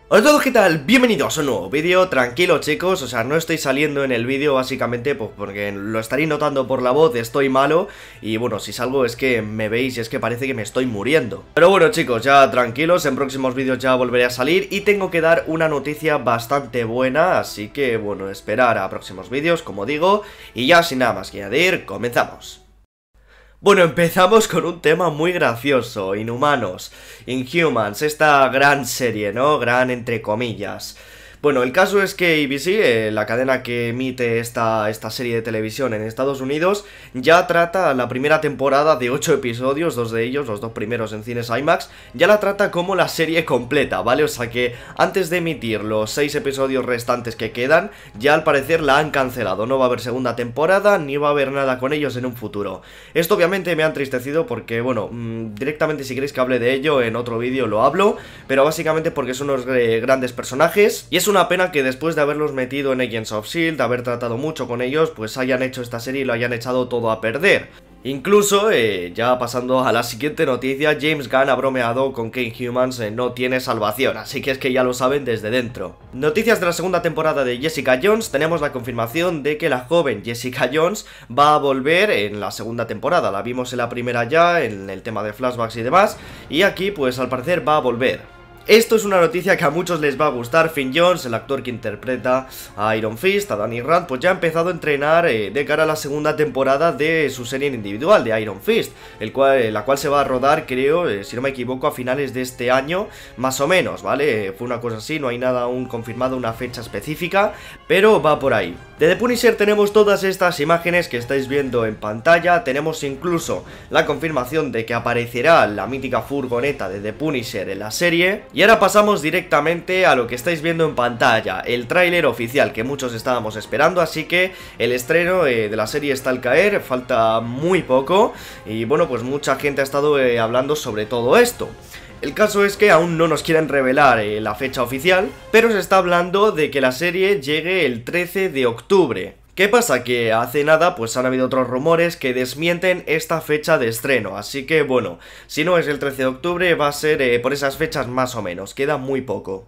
Hola a todos, ¿qué tal? Bienvenidos a un nuevo vídeo. Tranquilos chicos, o sea, no estoy saliendo en el vídeo básicamente pues porque lo estaréis notando por la voz, estoy malo. Y bueno, si salgo es que me veis y es que parece que me estoy muriendo. Pero bueno chicos, ya tranquilos, en próximos vídeos ya volveré a salir. Y tengo que dar una noticia bastante buena, así que bueno, esperar a próximos vídeos, como digo. Y ya sin nada más que añadir, comenzamos. Bueno, empezamos con un tema muy gracioso, Inhumanos, Inhumans, esta gran serie, ¿no? Gran entre comillas. Bueno, el caso es que ABC, la cadena que emite esta serie de televisión en Estados Unidos, ya trata la primera temporada de 8 episodios, dos de ellos, los dos primeros en cines IMAX, ya la trata como la serie completa, ¿vale? O sea que antes de emitir los 6 episodios restantes que quedan, ya al parecer la han cancelado, no va a haber segunda temporada, ni va a haber nada con ellos en un futuro. Esto obviamente me ha entristecido porque, bueno, directamente si queréis que hable de ello en otro vídeo lo hablo, pero básicamente porque son unos grandes personajes, y es una pena que después de haberlos metido en Agents of S.H.I.E.L.D., de haber tratado mucho con ellos, pues hayan hecho esta serie y lo hayan echado todo a perder. Incluso, ya pasando a la siguiente noticia, James Gunn ha bromeado con que Inhumans no tiene salvación, así que es que ya lo saben desde dentro. Noticias de la segunda temporada de Jessica Jones, tenemos la confirmación de que la joven Jessica Jones va a volver en la segunda temporada, la vimos en la primera ya, en el tema de flashbacks y demás, y aquí pues al parecer va a volver. Esto es una noticia que a muchos les va a gustar. Finn Jones, el actor que interpreta a Iron Fist, a Danny Rand, pues ya ha empezado a entrenar de cara a la segunda temporada de su serie individual, de Iron Fist, la cual se va a rodar, creo, si no me equivoco, a finales de este año, más o menos, ¿vale? Fue una cosa así, no hay nada aún confirmado, una fecha específica, pero va por ahí. De The Punisher tenemos todas estas imágenes que estáis viendo en pantalla, tenemos incluso la confirmación de que aparecerá la mítica furgoneta de The Punisher en la serie. Y ahora pasamos directamente a lo que estáis viendo en pantalla, el tráiler oficial que muchos estábamos esperando, así que el estreno de la serie está al caer, falta muy poco y bueno, pues mucha gente ha estado hablando sobre todo esto. El caso es que aún no nos quieren revelar la fecha oficial, pero se está hablando de que la serie llegue el 13 de octubre. ¿Qué pasa? Que hace nada pues han habido otros rumores que desmienten esta fecha de estreno, así que bueno, si no es el 13 de octubre va a ser por esas fechas más o menos, queda muy poco.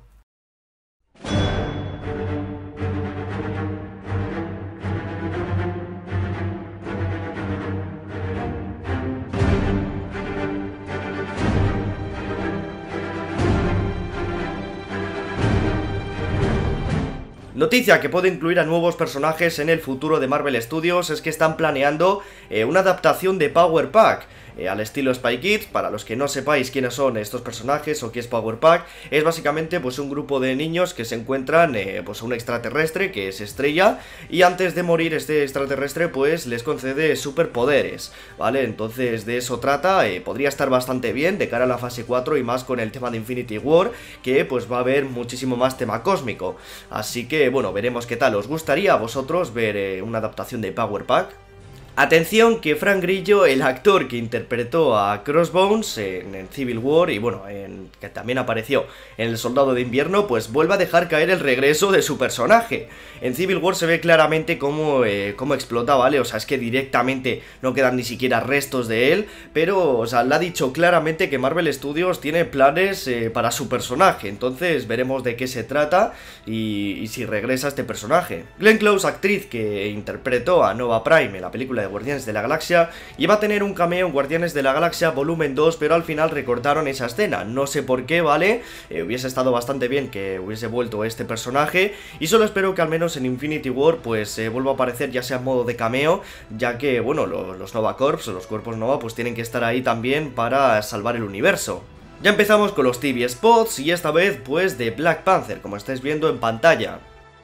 Noticia que puede incluir a nuevos personajes en el futuro de Marvel Studios es que están planeando una adaptación de Power Pack. Al estilo Spy Kids. Para los que no sepáis quiénes son estos personajes o qué es Power Pack, es básicamente pues un grupo de niños que se encuentran pues a un extraterrestre que es Estrella, y antes de morir este extraterrestre pues les concede superpoderes, ¿vale? Entonces de eso trata, podría estar bastante bien de cara a la fase 4 y más con el tema de Infinity War, que pues va a haber muchísimo más tema cósmico, así que bueno, veremos qué tal. ¿Os gustaría a vosotros ver una adaptación de Power Pack? Atención que Frank Grillo, el actor que interpretó a Crossbones en Civil War y bueno, que también apareció en El Soldado de Invierno, pues vuelve a dejar caer el regreso de su personaje. En Civil War se ve claramente cómo explota, ¿vale? O sea, es que directamente no quedan ni siquiera restos de él, pero, o sea, le ha dicho claramente que Marvel Studios tiene planes para su personaje, entonces veremos de qué se trata y si regresa este personaje. Glenn Close, actriz que interpretó a Nova Prime en la película de Guardianes de la Galaxia, iba a tener un cameo en Guardianes de la Galaxia volumen 2, pero al final recortaron esa escena, no sé por qué, ¿vale? Hubiese estado bastante bien que hubiese vuelto este personaje, y solo espero que al menos en Infinity War pues vuelva a aparecer, ya sea en modo de cameo, ya que, bueno, los Nova Corps, los cuerpos Nova, pues tienen que estar ahí también para salvar el universo. Ya empezamos con los TV spots, y esta vez pues de Black Panther, como estáis viendo en pantalla.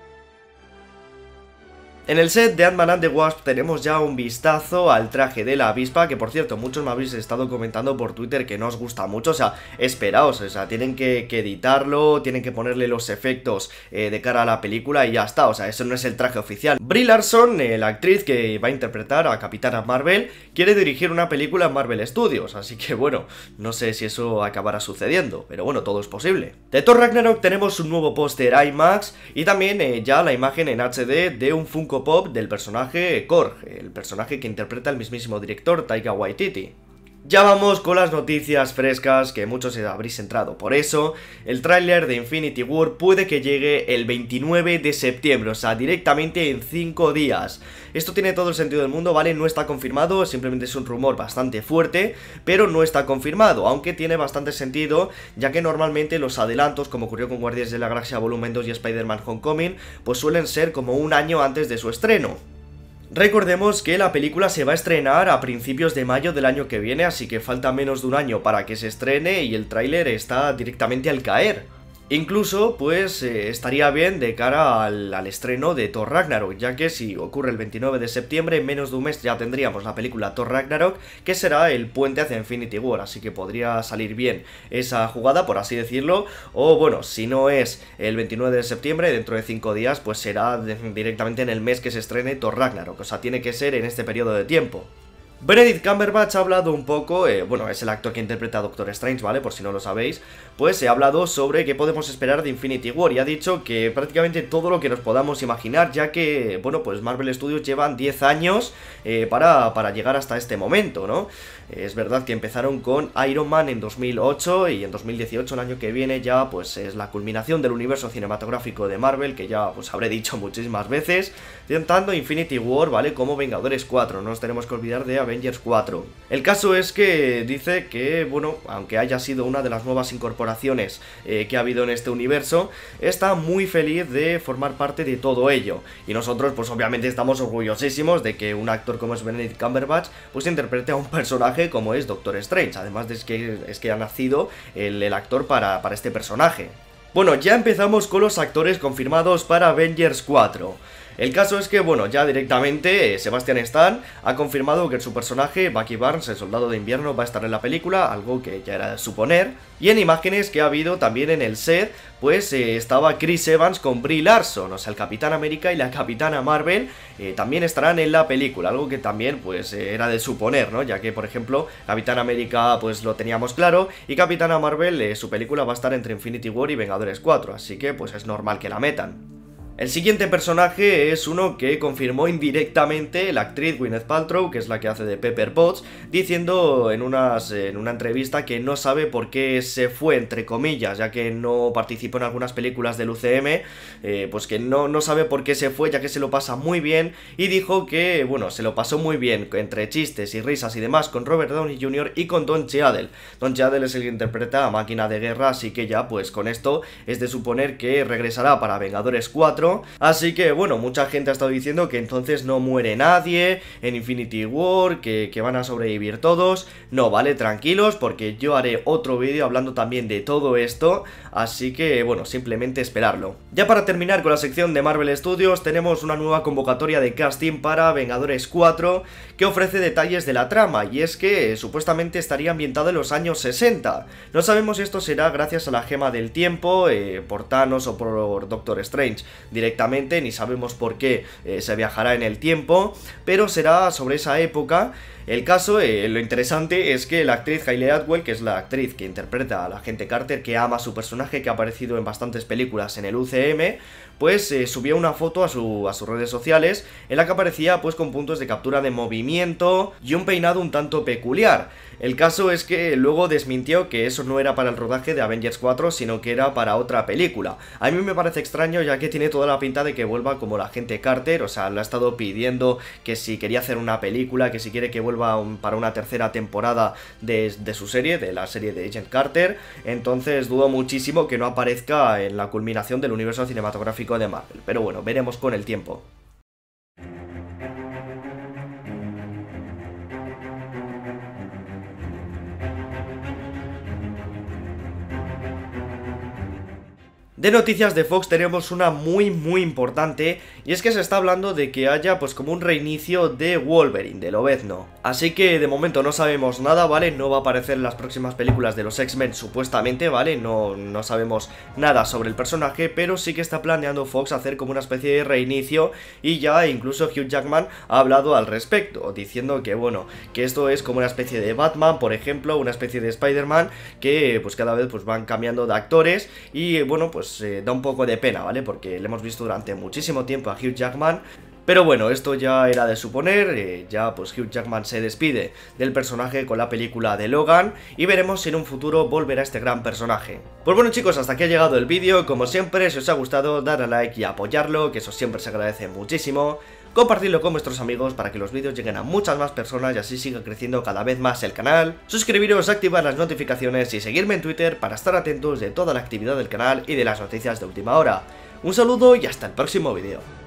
En el set de Ant-Man and the Wasp tenemos ya un vistazo al traje de la avispa, que por cierto muchos me habéis estado comentando por Twitter que no os gusta mucho, o sea, esperaos, o sea, tienen que editarlo, tienen que ponerle los efectos de cara a la película y ya está, o sea, eso no es el traje oficial. Brie Larson, la actriz que va a interpretar a Capitana Marvel, quiere dirigir una película en Marvel Studios, así que bueno, no sé si eso acabará sucediendo, pero bueno, todo es posible. De Thor Ragnarok tenemos un nuevo póster IMAX y también ya la imagen en HD de un Funko Pop del personaje Korg, el personaje que interpreta el mismísimo director Taika Waititi. Ya vamos con las noticias frescas que muchos habréis entrado. Por eso, el tráiler de Infinity War puede que llegue el 29 de septiembre, o sea, directamente en 5 días. Esto tiene todo el sentido del mundo, ¿vale? No está confirmado, simplemente es un rumor bastante fuerte, pero no está confirmado, aunque tiene bastante sentido, ya que normalmente los adelantos, como ocurrió con Guardianes de la Galaxia Volumen 2 y Spider-Man Homecoming, pues suelen ser como un año antes de su estreno. Recordemos que la película se va a estrenar a principios de mayo del año que viene, así que falta menos de un año para que se estrene y el tráiler está directamente al caer. Incluso, pues, estaría bien de cara al estreno de Thor Ragnarok, ya que si ocurre el 29 de septiembre, en menos de un mes ya tendríamos la película Thor Ragnarok, que será el puente hacia Infinity War, así que podría salir bien esa jugada, por así decirlo, o bueno, si no es el 29 de septiembre, dentro de 5 días, pues será directamente en el mes que se estrene Thor Ragnarok, o sea, tiene que ser en este periodo de tiempo. Benedict Cumberbatch ha hablado un poco, bueno, es el actor que interpreta a Doctor Strange, ¿vale? Por si no lo sabéis, pues se ha hablado sobre qué podemos esperar de Infinity War y ha dicho que prácticamente todo lo que nos podamos imaginar, ya que, bueno, pues Marvel Studios llevan 10 años para llegar hasta este momento, ¿no? Es verdad que empezaron con Iron Man en 2008 y en 2018, el año que viene, ya pues es la culminación del universo cinematográfico de Marvel, que ya pues habré dicho muchísimas veces, tentando Infinity War, ¿vale? Como Vengadores 4, no nos tenemos que olvidar de Avengers 4. El caso es que dice que, bueno, aunque haya sido una de las nuevas incorporaciones que ha habido en este universo, está muy feliz de formar parte de todo ello. Y nosotros, pues obviamente estamos orgullosísimos de que un actor como es Benedict Cumberbatch, pues interprete a un personaje como es Doctor Strange, además de que ha nacido el actor para este personaje. Bueno, ya empezamos con los actores confirmados para Avengers 4. El caso es que, bueno, ya directamente Sebastian Stan ha confirmado que su personaje, Bucky Barnes, el soldado de invierno, va a estar en la película, algo que ya era de suponer. Y en imágenes que ha habido también en el set, pues estaba Chris Evans con Brie Larson, o sea, el Capitán América y la Capitana Marvel también estarán en la película, algo que también pues era de suponer, ¿no? Ya que, por ejemplo, Capitán América pues lo teníamos claro y Capitana Marvel, su película va a estar entre Infinity War y Vengadores 4, así que pues es normal que la metan. El siguiente personaje es uno que confirmó indirectamente la actriz Gwyneth Paltrow, que es la que hace de Pepper Potts, diciendo en una entrevista que no sabe por qué se fue, entre comillas, ya que no participó en algunas películas del UCM, pues que no sabe por qué se fue, ya que se lo pasa muy bien, y dijo que, bueno, se lo pasó muy bien, entre chistes y risas y demás, con Robert Downey Jr. y con Don Cheadle. Don Cheadle es el que interpreta a Máquina de Guerra, así que ya, pues con esto es de suponer que regresará para Vengadores 4, así que bueno, mucha gente ha estado diciendo que entonces no muere nadie en Infinity War, que van a sobrevivir todos. No, vale, tranquilos, porque yo haré otro vídeo hablando también de todo esto, así que bueno, simplemente esperarlo. Ya para terminar con la sección de Marvel Studios, tenemos una nueva convocatoria de casting para Vengadores 4 que ofrece detalles de la trama, y es que supuestamente estaría ambientado en los años 60. No sabemos si esto será gracias a la gema del tiempo, por Thanos o por Doctor Strange directamente, ni sabemos por qué se viajará en el tiempo, pero será sobre esa época. El caso, lo interesante es que la actriz Hayley Atwell, que es la actriz que interpreta a la agente Carter, que ama a su personaje, que ha aparecido en bastantes películas en el UCM, pues subió una foto a sus redes sociales en la que aparecía pues con puntos de captura de movimiento y un peinado un tanto peculiar. El caso es que luego desmintió que eso no era para el rodaje de Avengers 4, sino que era para otra película. A mí me parece extraño, ya que tiene toda la pinta de que vuelva como la agente Carter, o sea, le ha estado pidiendo que si quería hacer una película, que si quiere que vuelva para una tercera temporada de su serie, de la serie de Agent Carter, entonces dudo muchísimo que no aparezca en la culminación del universo cinematográfico de Marvel, pero bueno, veremos con el tiempo. De noticias de Fox tenemos una muy importante, y es que se está hablando de que haya pues como un reinicio de Wolverine, de Lobezno. Así que de momento no sabemos nada, ¿vale? No va a aparecer en las próximas películas de los X-Men supuestamente, ¿vale? No sabemos nada sobre el personaje, pero sí que está planeando Fox hacer como una especie de reinicio, y ya incluso Hugh Jackman ha hablado al respecto, diciendo que bueno, que esto es como una especie de Batman, por ejemplo, una especie de Spider-Man, que pues cada vez pues van cambiando de actores, y bueno, pues da un poco de pena, ¿vale? Porque le hemos visto durante muchísimo tiempo a Hugh Jackman, Pero bueno, esto ya era de suponer, ya pues Hugh Jackman se despide del personaje con la película de Logan y veremos si en un futuro volverá este gran personaje. Pues bueno chicos, hasta aquí ha llegado el vídeo. Como siempre, si os ha gustado, darle a like y apoyarlo, que eso siempre se agradece muchísimo. Compartidlo con vuestros amigos para que los vídeos lleguen a muchas más personas y así siga creciendo cada vez más el canal. Suscribiros, activar las notificaciones y seguirme en Twitter para estar atentos de toda la actividad del canal y de las noticias de última hora. Un saludo y hasta el próximo vídeo.